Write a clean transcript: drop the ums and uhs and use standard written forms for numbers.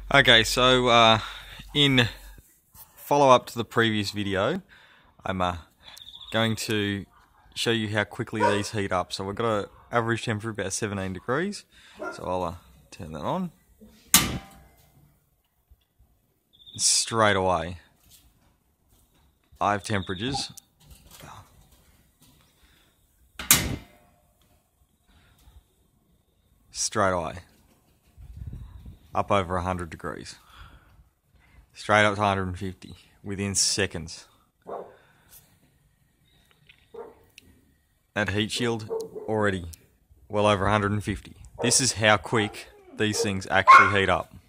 Okay, so in follow-up to the previous video, I'm going to show you how quickly these heat up. So we've got an average temperature of about 17 degrees. So I'll turn that on. Straight away, I have temperatures straight away up over 100 degrees, straight up to 150 within seconds. That heat shield already well over 150. This is how quick these things actually heat up.